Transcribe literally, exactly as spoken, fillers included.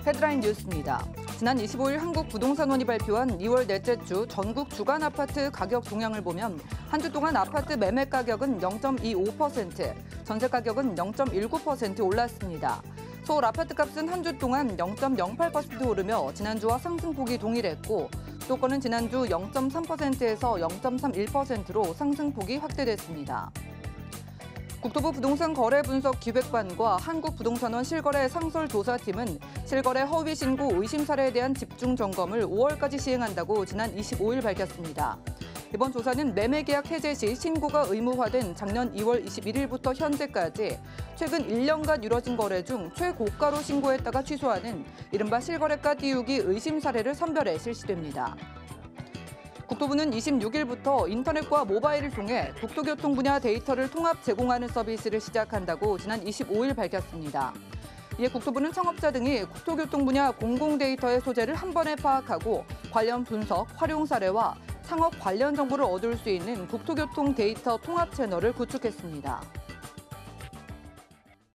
헤드라인 뉴스입니다. 지난 이십오일 한국부동산원이 발표한 이월 넷째 주 전국 주간 아파트 가격 동향을 보면 한 주 동안 아파트 매매 가격은 영 점 이오 퍼센트, 전세 가격은 영 점 일구 퍼센트 올랐습니다. 서울 아파트 값은 한 주 동안 영 점 영팔 퍼센트 오르며 지난주와 상승폭이 동일했고, 수도권은 지난주 영 점 삼 퍼센트에서 영 점 삼일 퍼센트로 상승폭이 확대됐습니다. 국토부 부동산 거래 분석 기획반과 한국부동산원 실거래 상설조사팀은 실거래 허위 신고 의심 사례에 대한 집중 점검을 오월까지 시행한다고 지난 이십오일 밝혔습니다. 이번 조사는 매매 계약 해제 시 신고가 의무화된 작년 이월 이십일일부터 현재까지 최근 일 년간 이뤄진 거래 중 최고가로 신고했다가 취소하는 이른바 실거래가 띄우기 의심 사례를 선별해 실시됩니다. 국토부는 이십육일부터 인터넷과 모바일을 통해 국토교통 분야 데이터를 통합 제공하는 서비스를 시작한다고 지난 이십오일 밝혔습니다. 이에 국토부는 창업자 등이 국토교통 분야 공공 데이터의 소재를 한 번에 파악하고 관련 분석, 활용 사례와 창업 관련 정보를 얻을 수 있는 국토교통 데이터 통합 채널을 구축했습니다.